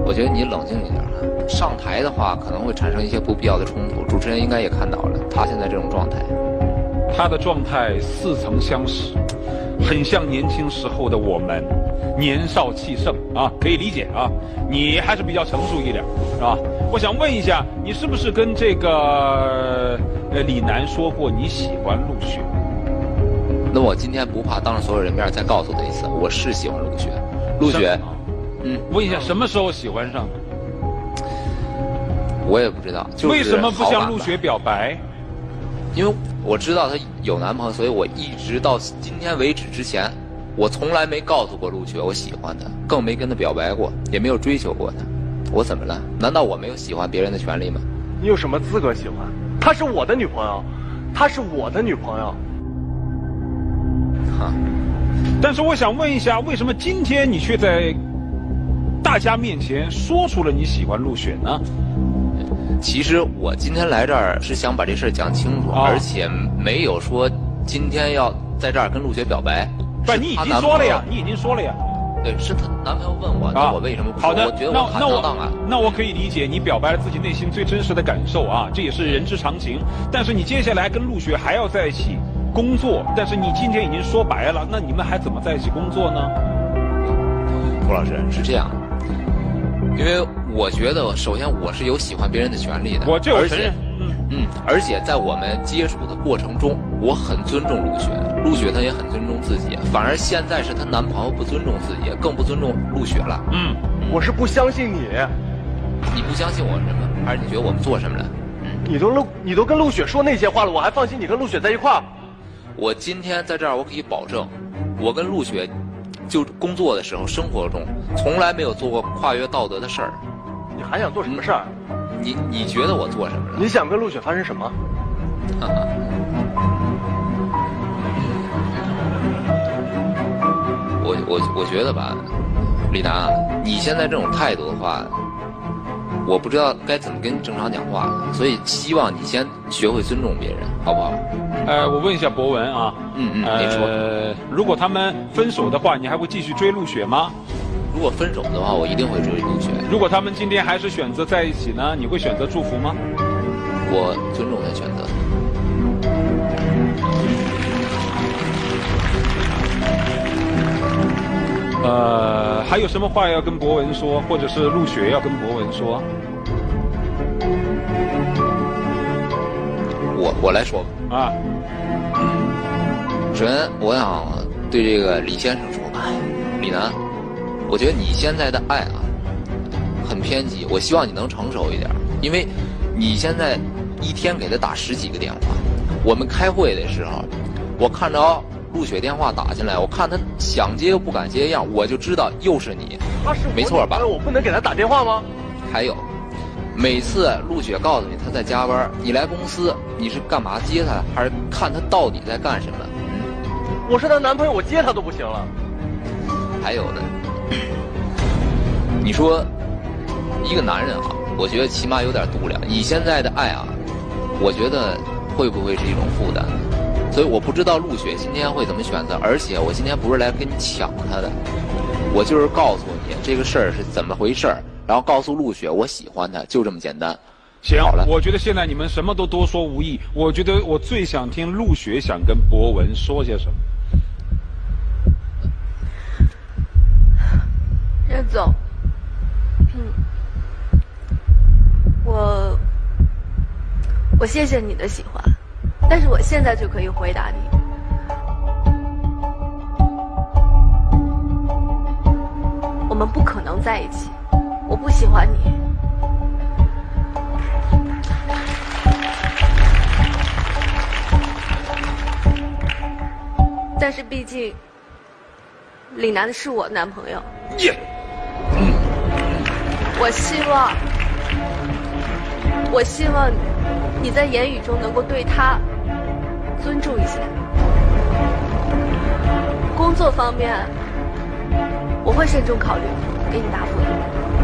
我觉得你冷静一点了。上台的话可能会产生一些不必要的冲突，主持人应该也看到了，他现在这种状态。 他的状态似曾相识，很像年轻时候的我们，年少气盛啊，可以理解啊。你还是比较成熟一点，是吧？我想问一下，你是不是跟这个李楠说过你喜欢陆雪？ 那我今天不怕当着所有人面再告诉他一次，我是喜欢陆雪。陆雪， 问一下什么时候喜欢上的？ 我也不知道，就是为什么不向陆雪表白？ 因为我知道她有男朋友，所以我一直到今天为止之前，我从来没告诉过陆雪我喜欢她，更没跟她表白过，也没有追求过她。我怎么了？难道我没有喜欢别人的权利吗？ 你有什么资格喜欢？她是我的女朋友，她是我的女朋友。 哈， 但是我想问一下，为什么今天你却在大家面前说出了你喜欢陆雪呢？ 其实我今天来这儿是想把这事儿讲清楚，而且没有说今天要在这儿跟陆雪表白。 不，你已经说了呀，你已经说了呀。 对，是她男朋友问我，那我为什么不说？ 好的， 我觉得我坦荡荡啊。 那我可以理解你表白了自己内心最真实的感受啊，这也是人之常情。但是你接下来跟陆雪还要在一起工作，但是你今天已经说白了，那你们还怎么在一起工作呢？ 涂老师是这样，因为我觉得首先我是有喜欢别人的权利的， 我这我承认。 而且在我们接触的过程中，我很尊重陆雪，陆雪她也很尊重自己，反而现在是她男朋友不尊重自己，更不尊重陆雪了。 我是不相信你。 你不相信我什么？还是你觉得我们做什么了？ 你都跟陆雪说那些话了，我还放心你跟陆雪在一块儿？ 我今天在这儿，我可以保证，我跟陆雪就工作的时候、生活中从来没有做过跨越道德的事儿。 你还想做什么事儿？ 你觉得我做什么了？ 你想跟陆雪发生什么？ 我觉得吧，李楠，你现在这种态度的话，我不知道该怎么跟你正常讲话，所以希望你先学会尊重别人，好不好？ 我问一下博文啊， 你说， 如果他们分手的话，你还会继续追陆雪吗？ 如果分手的话，我一定会追陆雪。 如果他们今天还是选择在一起呢，你会选择祝福吗？ 我尊重他选择。 还有什么话要跟博文说，或者是陆雪要跟博文说？ 我来说吧。 啊。 首先，我想对这个李先生说吧，李楠。我觉得你现在的爱啊，很偏激。我希望你能成熟一点，因为你现在一天给他打10几个电话。我们开会的时候，我看着陆雪电话打进来，我看他想接又不敢接一样，我就知道又是你。 他是没错吧？ 我不能给他打电话吗？ 还有，每次陆雪告诉你他在加班，你来公司你是干嘛接他，还是看他到底在干什么？ 我是她男朋友，我接他都不行了。 还有呢。你说，一个男人啊，我觉得起码有点度量。你现在的爱啊，我觉得会不会是一种负担？所以我不知道陆雪今天会怎么选择。而且我今天不是来跟你抢她的，我就是告诉你这个事儿是怎么回事儿，然后告诉陆雪我喜欢她，就这么简单。 行， 好了， 我觉得现在你们什么都多说无益。我觉得我最想听陆雪想跟博文说些什么。 任总，我谢谢你的喜欢，但是我现在就可以回答你，我们不可能在一起，我不喜欢你。但是毕竟，李楠是我男朋友。我希望你在言语中能够对他尊重一些。工作方面，我会慎重考虑，给你答复的。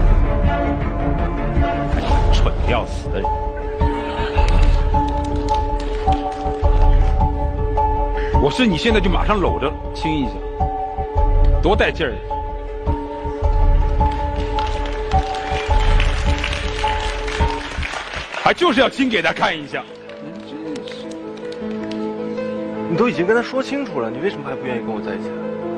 蠢得要死的人。我是你现在就马上搂着亲一下，多带劲儿！ 还就是要亲给他看一下。 你都已经跟他说清楚了，你为什么还不愿意跟我在一起？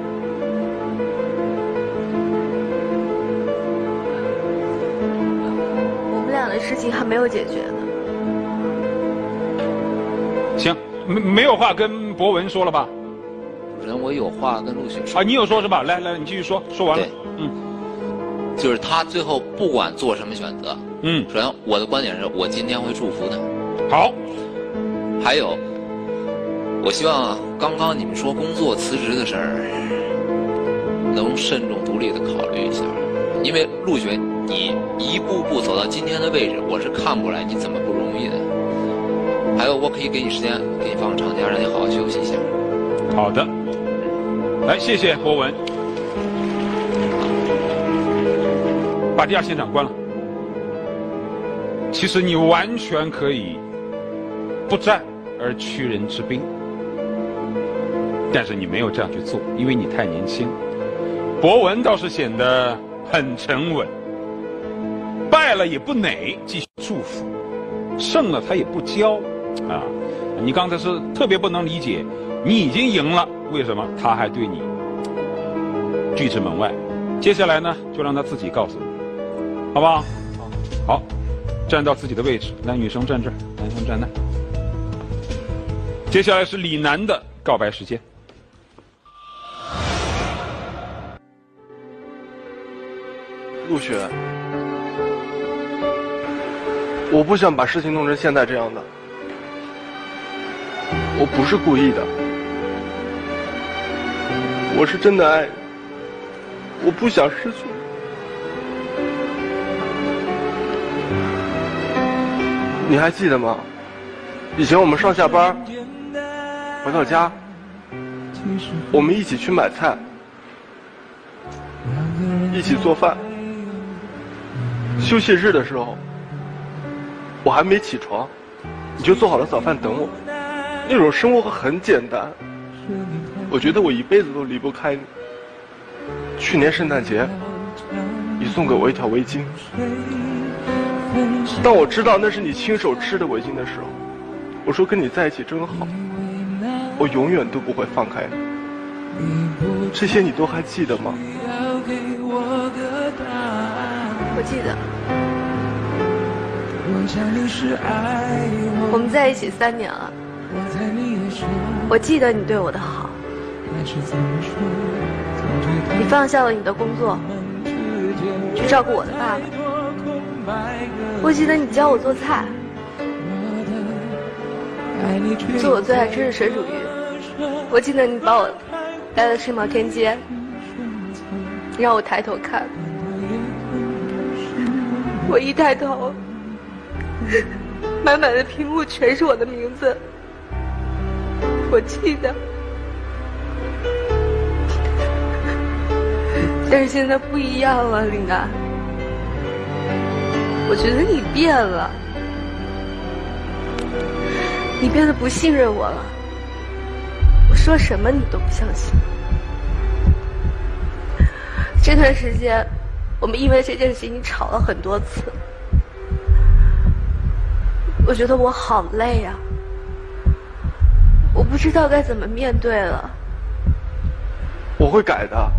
我们俩的事情还没有解决呢。 行，没有话跟博文说了吧？ 主持人，我有话跟陆雪说。 啊，你有说是吧？来，你继续说，说完了。 对，就是他最后不管做什么选择，首先我的观点是我今天会祝福他。 好， 还有，我希望刚刚你们说工作辞职的事儿，能慎重独立的考虑一下，因为陆雪，你一步步走到今天的位置，我是看不出来你怎么不容易的。还有，我可以给你时间，给你放个长假，让你好好休息一下。 好的，来，谢谢博文。把第二现场关了。其实你完全可以不战而屈人之兵，但是你没有这样去做，因为你太年轻。博文倒是显得很沉稳，败了也不馁，继续祝福；胜了他也不骄啊。你刚才是特别不能理解，你已经赢了，为什么他还对你拒之门外？接下来呢，就让他自己告诉你，好不好？好，站到自己的位置，来，女生站这儿，男生站那。接下来是李楠的告白时间。 陆雪，我不想把事情弄成现在这样的，我不是故意的，我是真的爱你，我不想失去你。你还记得吗？以前我们上下班回到家，我们一起去买菜，一起做饭。休息日的时候，我还没起床，你就做好了早饭等我。那种生活很简单，我觉得我一辈子都离不开你。去年圣诞节，你送给我一条围巾，当我知道那是你亲手织的围巾的时候，我说跟你在一起真好，我永远都不会放开你。这些你都还记得吗？ 我记得，我们在一起3年了，我记得你对我的好，你放下了你的工作，去照顾我的爸爸。我记得你教我做菜，做我最爱吃的水煮鱼。我记得你把我带到世贸天阶，让我抬头看。我一抬头，满满的屏幕全是我的名字。我记得，但是现在不一样了，林楠。我觉得你变了，你变得不信任我了。我说什么你都不相信。这段时间，我们因为这件事情吵了很多次。我觉得我好累啊，我不知道该怎么面对了。 我会改的，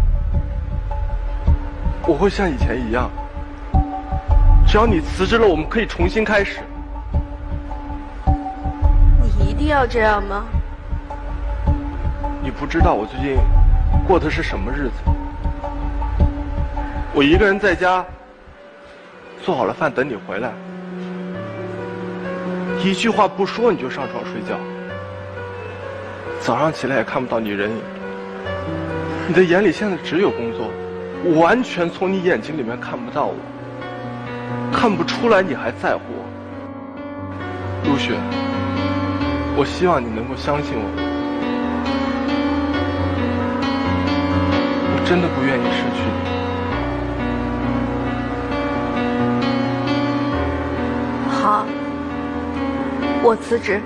我会像以前一样。只要你辞职了，我们可以重新开始。 你一定要这样吗？ 你不知道我最近过的是什么日子。我一个人在家，做好了饭等你回来，一句话不说你就上床睡觉，早上起来也看不到你人影。你的眼里现在只有工作，我完全从你眼睛里面看不到我，看不出来你还在乎我。陆雪，我希望你能够相信我，我真的不愿意失去你。 好，我辞职。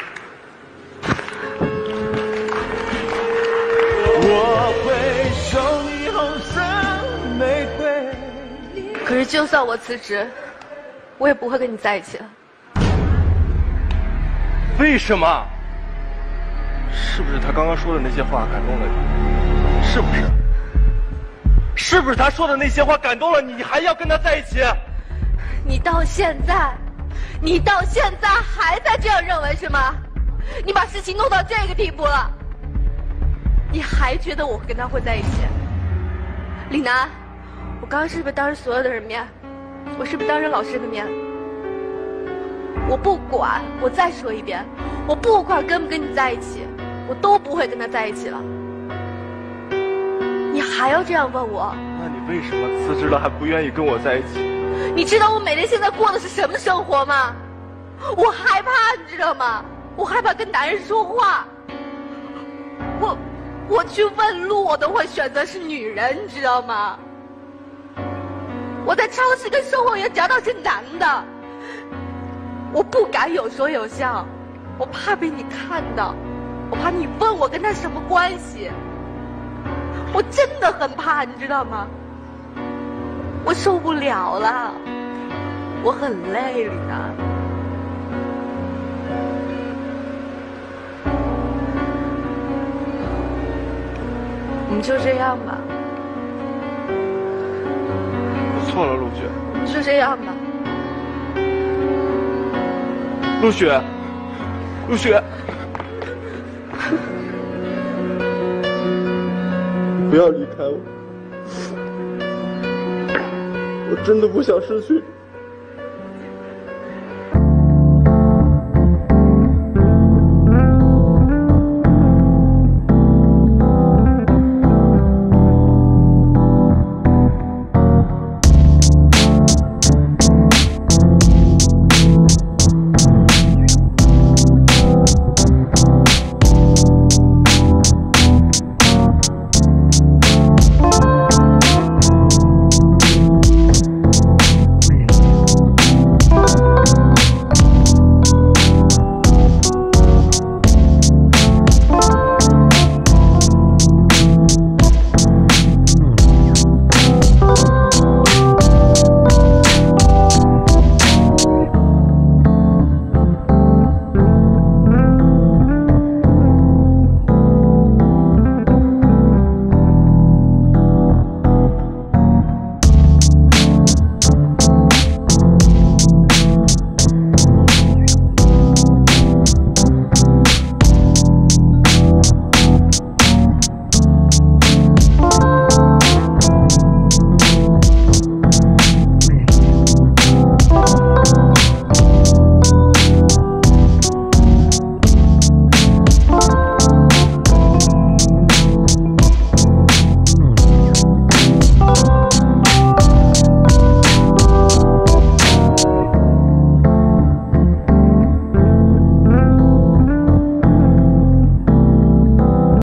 我会守可是就算我辞职，我也不会跟你在一起了。 为什么？是不是他刚刚说的那些话感动了你？是不是？是不是他说的那些话感动了你？你还要跟他在一起？ 你到现在还在这样认为是吗？你把事情弄到这个地步了，你还觉得我会跟他会在一起？李楠，我刚刚是不是当着所有的人面？我是不是当着老师的面？我不管，我再说一遍，我不管跟不跟你在一起，我都不会跟他在一起了。你还要这样问我？ 那你为什么辞职了还不愿意跟我在一起？ 你知道我每天现在过的是什么生活吗？我害怕，你知道吗？我害怕跟男人说话。我去问路，我都会选择是女人，你知道吗？我在超市跟售货员找到是男的，我不敢有说有笑，我怕被你看到，我怕你问我跟他什么关系，我真的很怕，你知道吗？我受不了了，我很累，李楠。我们就这样吧。 我错了，陆雪。 我们就这样吧。 陆雪，陆雪，不要离开我，我真的不想失去你。